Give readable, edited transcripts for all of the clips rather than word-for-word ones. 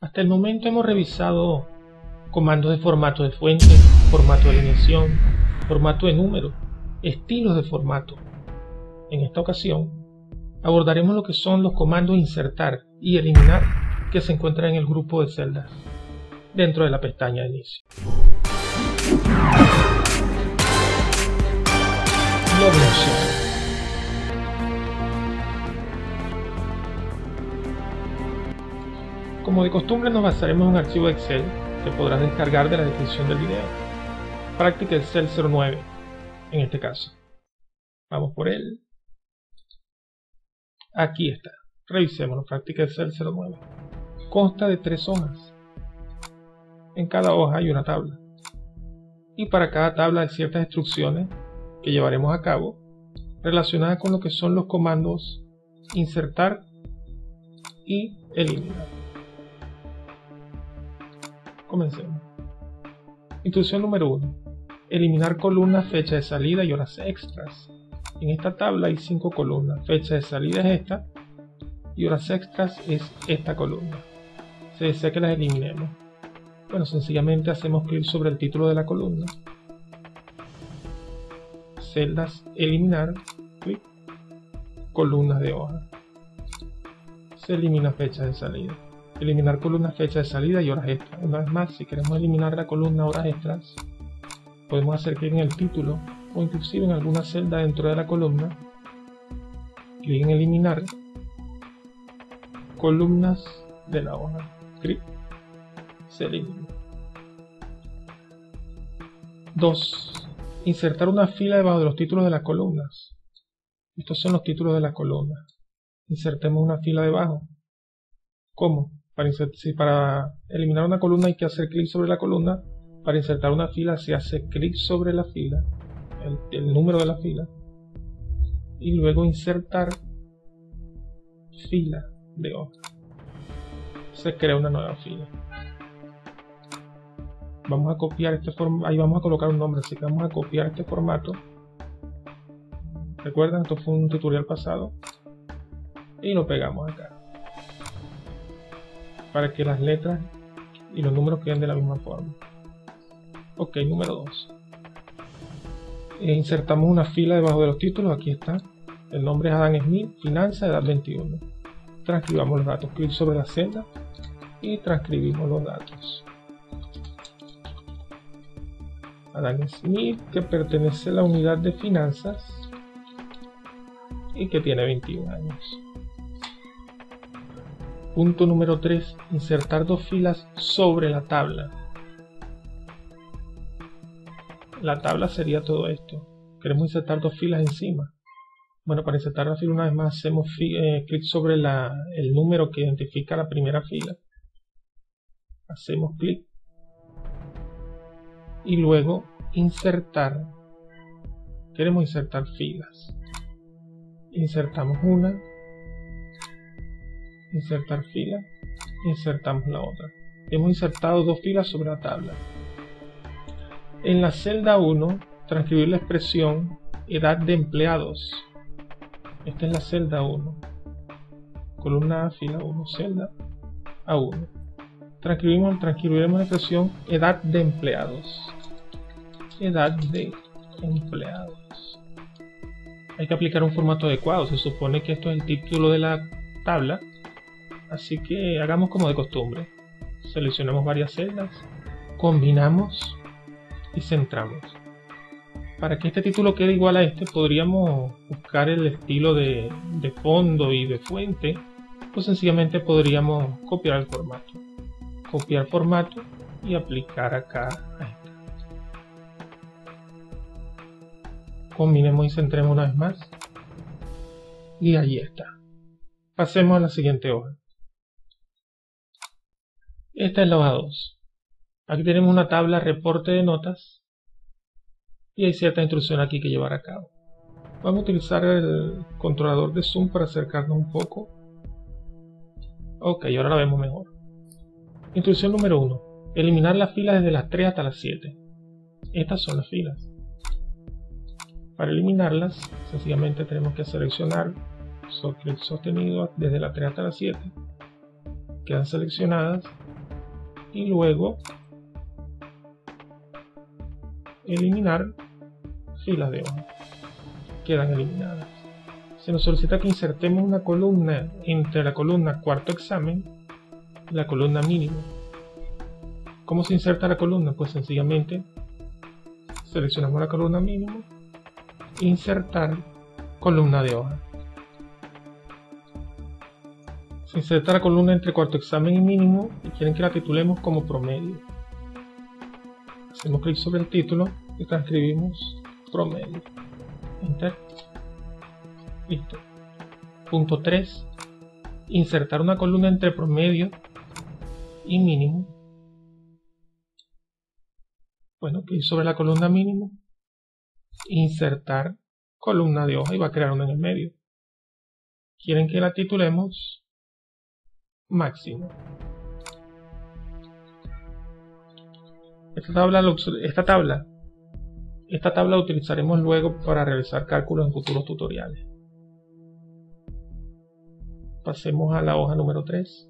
Hasta el momento hemos revisado comandos de formato de fuente, formato de alineación, formato de número, estilos de formato. En esta ocasión abordaremos lo que son los comandos insertar y eliminar que se encuentran en el grupo de celdas dentro de la pestaña de inicio. Blob. Como de costumbre nos basaremos en un archivo de Excel que podrás descargar de la descripción del video. Práctica Excel 09 en este caso. Vamos por él. Aquí está. Revisémoslo. Práctica Excel 09. Consta de 3 hojas. En cada hoja hay una tabla. Y para cada tabla hay ciertas instrucciones que llevaremos a cabo relacionadas con lo que son los comandos insertar y eliminar. Comencemos. Instrucción número 1. Eliminar columnas, fecha de salida y horas extras. En esta tabla hay 5 columnas. Fecha de salida es esta y horas extras es esta columna. Se desea que las eliminemos. Bueno, sencillamente hacemos clic sobre el título de la columna. Celdas, eliminar, clic, columnas de hoja. Se elimina fecha de salida. Eliminar columnas, fecha de salida y horas extras. Una vez más, si queremos eliminar la columna horas extras, podemos hacer clic en el título o inclusive en alguna celda dentro de la columna. Clic en eliminar columnas de la hoja. Clic. Se elimina. 2. Insertar una fila debajo de los títulos de las columnas. Estos son los títulos de las columnas. Insertemos una fila debajo. ¿Cómo? Para eliminar una columna hay que hacer clic sobre la columna. Para insertar una fila se hace clic sobre la fila, el número de la fila, y luego insertar fila de hoja. Se crea una nueva fila. Vamos a copiar este formato, ahí vamos a colocar un nombre, así que vamos a copiar este formato. Recuerden, esto fue un tutorial pasado. Y lo pegamos acá, para que las letras y los números queden de la misma forma. Ok, número 2. Insertamos una fila debajo de los títulos, aquí está. El nombre es Adam Smith, finanzas, edad 21. Transcribamos los datos, clic sobre la celda y transcribimos los datos. Adam Smith, que pertenece a la unidad de finanzas y que tiene 21 años. Punto número 3. Insertar 2 filas sobre la tabla. La tabla sería todo esto. Queremos insertar 2 filas encima. Bueno, para insertar la fila una vez más hacemos clic sobre el número que identifica la primera fila. Hacemos clic. Y luego insertar. Queremos insertar filas. Insertamos una. Insertar fila, insertamos la otra. Hemos insertado 2 filas sobre la tabla. En la celda 1, transcribir la expresión edad de empleados. Esta es la celda 1. Columna A, fila 1, celda A1. Transcribiremos la expresión edad de empleados. Edad de empleados. Hay que aplicar un formato adecuado. Se supone que esto es el título de la tabla. Así que hagamos como de costumbre. Seleccionamos varias celdas, combinamos y centramos. Para que este título quede igual a este, podríamos buscar el estilo de fondo y de fuente, pues sencillamente podríamos copiar el formato. Copiar formato y aplicar acá a este. Combinemos y centremos una vez más. Y allí está. Pasemos a la siguiente hoja. Esta es la hoja 2. Aquí tenemos una tabla reporte de notas y hay ciertas instrucciones aquí que llevar a cabo. Vamos a utilizar el controlador de zoom para acercarnos un poco. Ok, ahora la vemos mejor. Instrucción número 1. Eliminar las filas desde las 3 hasta las 7. Estas son las filas. Para eliminarlas, sencillamente tenemos que seleccionar clic sostenido desde la 3 hasta la 7. Quedan seleccionadas y luego eliminar filas de hoja. Quedan eliminadas. Se nos solicita que insertemos una columna entre la columna cuarto examen y la columna mínimo. ¿Cómo se inserta la columna? Pues sencillamente seleccionamos la columna mínimo, insertar columna de hoja. Se inserta la columna entre cuarto examen y mínimo y quieren que la titulemos como promedio. Hacemos clic sobre el título y transcribimos promedio. Enter. Listo. Punto 3. Insertar una columna entre promedio y mínimo. Bueno, clic sobre la columna mínimo. Insertar columna de hoja y va a crear una en el medio. Quieren que la titulemos máximo. Esta tabla la utilizaremos luego para realizar cálculos en futuros tutoriales. Pasemos a la hoja número 3.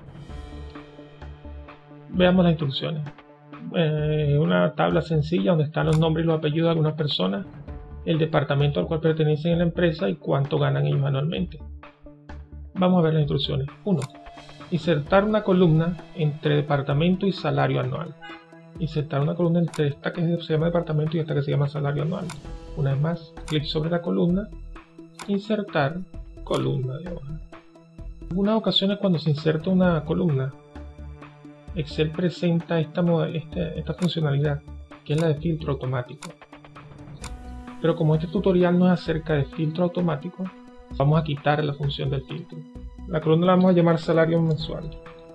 Veamos las instrucciones. Una tabla sencilla donde están los nombres y los apellidos de algunas personas, el departamento al cual pertenecen en la empresa y cuánto ganan ellos anualmente. Vamos a ver las instrucciones. 1. Insertar una columna entre departamento y salario anual. Insertar una columna entre esta que se llama departamento y esta que se llama salario anual. Una vez más, clic sobre la columna, insertar columna de hoja. En algunas ocasiones cuando se inserta una columna, Excel presenta esta funcionalidad, que es la de filtro automático. Pero como este tutorial no es acerca de filtro automático, vamos a quitar la función del filtro. La columna la vamos a llamar salario mensual.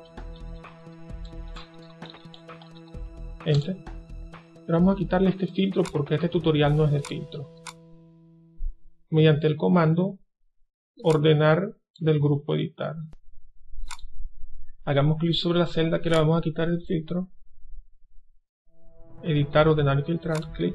Enter. Pero vamos a quitarle este filtro porque este tutorial no es de filtro. Mediante el comando ordenar del grupo editar. Hagamos clic sobre la celda que le vamos a quitar el filtro. Editar, ordenar y filtrar. Clic.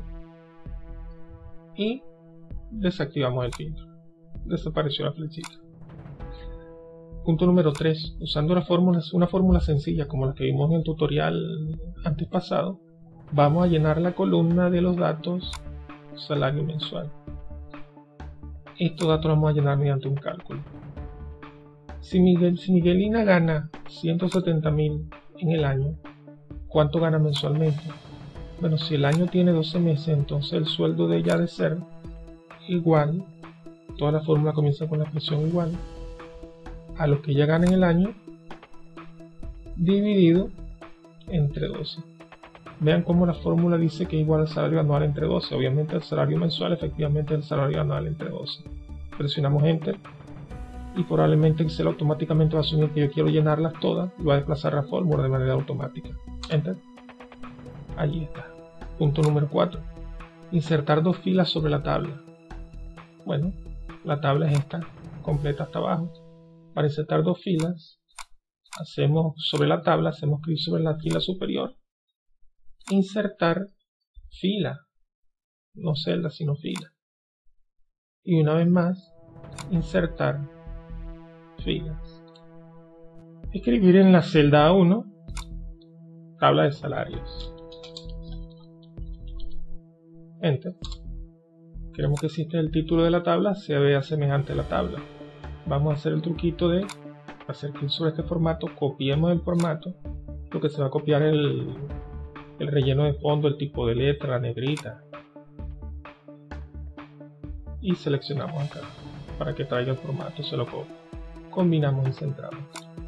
Y desactivamos el filtro. Desapareció la flechita. Punto número 3. Usando una fórmula sencilla como la que vimos en el tutorial antes pasado, vamos a llenar la columna de los datos salario mensual. Estos datos los vamos a llenar mediante un cálculo. Si Miguelina gana 170.000 en el año, ¿cuánto gana mensualmente? Bueno, si el año tiene 12 meses, entonces el sueldo de ella ha de ser igual, toda la fórmula comienza con la expresión igual, a lo que ella gana en el año, dividido entre 12. Vean cómo la fórmula dice que es igual al salario anual entre 12. Obviamente el salario mensual efectivamente es el salario anual entre 12. Presionamos Enter y probablemente Excel automáticamente va a asumir que yo quiero llenarlas todas y va a desplazar la fórmula de manera automática. Enter. Allí está. Punto número 4. Insertar dos filas sobre la tabla. Bueno, la tabla es esta, completa hasta abajo. Para insertar dos filas, hacemos sobre la tabla, hacemos clic sobre la fila superior, insertar fila, no celda sino fila, y una vez más insertar filas. Escribir en la celda A1 tabla de salarios. Enter. Queremos que si este es el título de la tabla se vea semejante a la tabla. Vamos a hacer el truquito de hacer clic sobre este formato, copiemos el formato, porque se va a copiar el relleno de fondo, el tipo de letra, la negrita, y seleccionamos acá para que traiga el formato, se lo copio, combinamos y centramos,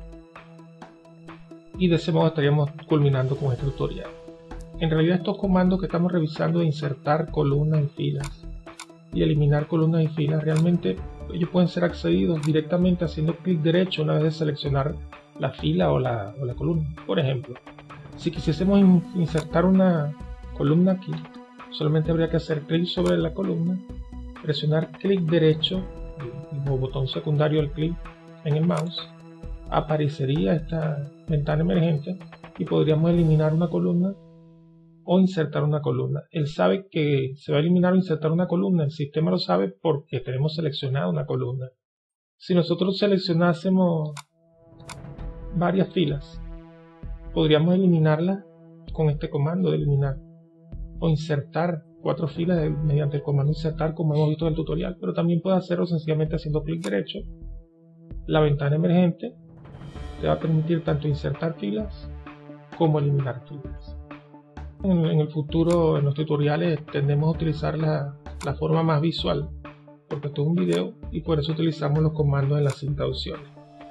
y de ese modo estaríamos culminando con este tutorial. En realidad estos comandos que estamos revisando de insertar columnas y filas y eliminar columnas y filas, realmente ellos pueden ser accedidos directamente haciendo clic derecho una vez de seleccionar la fila o la columna. Por ejemplo, si quisiésemos insertar una columna aquí, solamente habría que hacer clic sobre la columna, presionar clic derecho, el botón secundario del clic en el mouse, aparecería esta ventana emergente y podríamos eliminar una columna o insertar una columna. Él sabe que se va a eliminar o insertar una columna, el sistema lo sabe porque tenemos seleccionada una columna. Si nosotros seleccionásemos varias filas podríamos eliminarla con este comando de eliminar, o insertar 4 filas mediante el comando insertar, como hemos visto en el tutorial, pero también puede hacerlo sencillamente haciendo clic derecho. La ventana emergente te va a permitir tanto insertar filas como eliminar filas. En el futuro, en los tutoriales, tendemos a utilizar la forma más visual, porque esto es un video y por eso utilizamos los comandos en la cinta de opciones.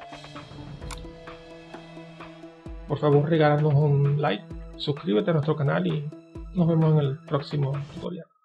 Por favor, regálanos un like, suscríbete a nuestro canal y nos vemos en el próximo tutorial.